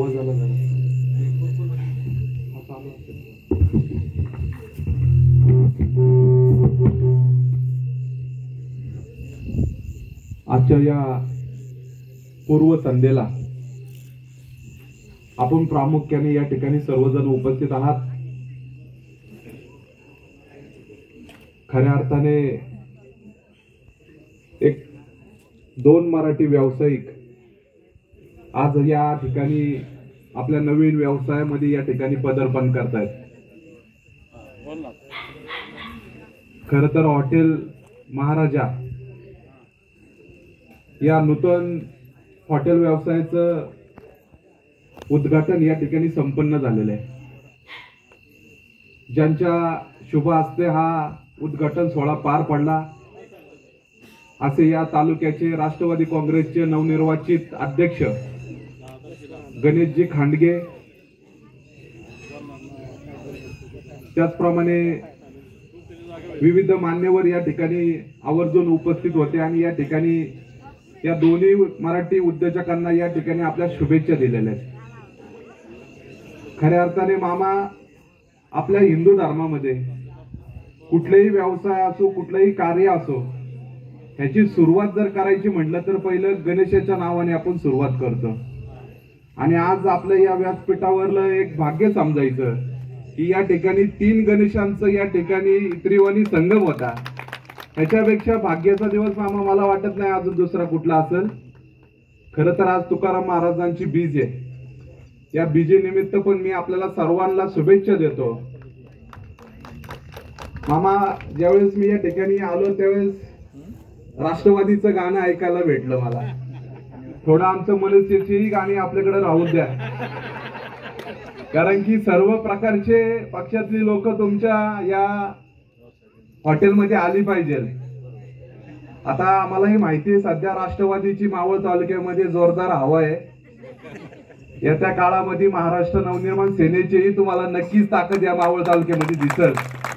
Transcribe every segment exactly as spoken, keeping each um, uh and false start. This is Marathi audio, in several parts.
आवाज आला जरा आजच्या या पूर्व संध्येला आपण प्रामुख्याने या ठिकाणी सर्वजण उपस्थित आहात। खऱ्या अर्थाने एक दोन मराठी व्यावसायिक आज या ठिकाणी आपल्या नवीन व्यवसायामध्ये या ठिकाणी पदार्पण करतायत। खरं तर हॉटेल महाराजा या नूतन हॉटेल व्यवसायाचं उद्घाटन या ठिकाणी संपन्न झालेलं आहे। ज्यांच्या शुभ हस्ते हा उद्घाटन सोहळा पार पडला असे या तालुक्याचे राष्ट्रवादी काँग्रेसचे नवनिर्वाचित अध्यक्ष गणेशजी खांडगे, त्याचप्रमाणे विविध मान्यवर या ठिकाणी आवर्जून उपस्थित होते आणि या ठिकाणी या दोन्ही मराठी उद्योजकांना या ठिकाणी आपल्या शुभेच्छा दिलेल्या आहेत। खऱ्या अर्थाने मामा आपल्या हिंदू धर्मामध्ये कुठलेही व्यवसाय असो कुठलेही कार्य असो ह्याची सुरुवात जर करायची म्हटलं तर पहिलं गणेशाच्या नावाने आपण सुरुवात करतो। आणि आज आपल्या या व्यासपीठावरलं एक भाग्य समजायचं की या ठिकाणी तीन गणेशांचं या ठिकाणी त्रिवेणी संगम होता। ह्याच्यापेक्षा भाग्याचा दिवस मामा मला वाटत नाही अजून दुसरा कुठला असेल। खरं तर आज तुकाराम महाराजांची बीज आहे। या बीजे निमित्त पण मी आपल्याला सर्वांना शुभेच्छा देतो। मामा ज्यावेळेस मी या ठिकाणी आलो त्यावेळेस राष्ट्रवादीचं गाणं ऐकायला भेटलं मला। थोडं आमचं मनसेची गाणी आपल्याकडे राहू द्या, कारण की सर्व प्रकारचे पक्षातली लोक तुमच्या या हॉटेलमध्ये आली पाहिजे। आता आम्हालाही माहिती आहे सध्या राष्ट्रवादीची मावळ तालुक्यामध्ये जोरदार हवा आहे। येत्या काळामध्ये महाराष्ट्र नवनिर्माण सेनेचीही तुम्हाला नक्कीच ताकद या मावळ तालुक्यामध्ये दिसेल।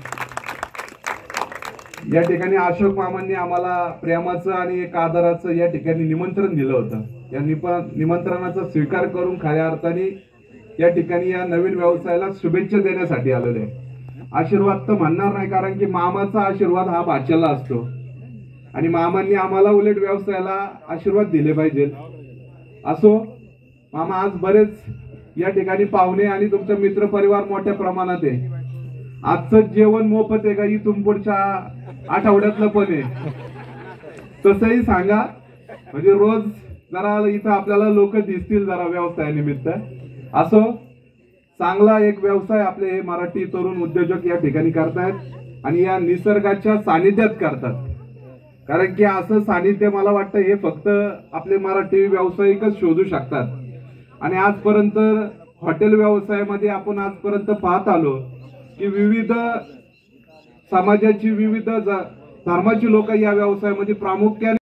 या ठिकाणी अशोक मामांनी आम्हाला प्रेमाचं आणि एक आदराचं या ठिकाणी निमंत्रण दिलं होतं। या निमंत्रणाचा स्वीकार करून खऱ्या अर्थाने या ठिकाणी या नवीन व्यवसायाला शुभेच्छा देण्यासाठी आलेले आहे। आशीर्वाद तर म्हणणार नाही, कारण की मामाचा आशीर्वाद हा भाच्याला असतो आणि मामांनी आम्हाला उलट व्यवसायाला आशीर्वाद दिले पाहिजे। असो मामा, आज बरेच या ठिकाणी पाहुणे आणि तुमचा मित्र परिवार मोठ्या प्रमाणात आहे। आजचं जेवण मोफत आहे का इथून पुढच्या आठवड्यातलं पण आहे तसंही सांगा, म्हणजे रोज जरा इथं आपल्याला लोक दिसतील जरा व्यवसायानिमित्त। असो चांगला एक व्यवसाय आपले हे मराठी तरुण उद्योजक या ठिकाणी करतायत आणि या निसर्गाच्या सानिध्यात करतात। कारण की असं सानिध्य मला वाटतं हे फक्त आपले मराठी व्यावसायिकच शोधू शकतात। आणि आजपर्यंत हॉटेल व्यवसायामध्ये आपण आजपर्यंत पाहत आलो की विविध समाजाची विविध धर्माची लोक या व्यवसायामध्ये प्रामुख्याने